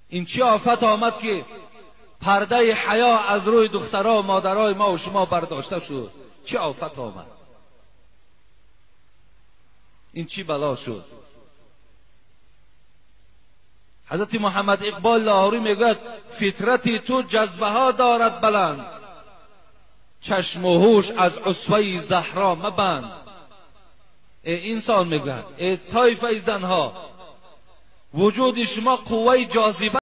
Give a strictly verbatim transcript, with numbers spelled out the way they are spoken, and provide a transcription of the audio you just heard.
این چه آفت آمد که پرده حیا از روی دخترها و مادرای ما و شما برداشته شد؟ چه آفت آمد؟ این چی بلا شد؟ حضرت محمد اقبال لاهوری میگوید فطرت تو جذبه ها دارد بلند، چشم و هوش از عصوه زهرا مبند. ای انسان، میگوید ای طایفه زنها، وجود شما قوه جاذبه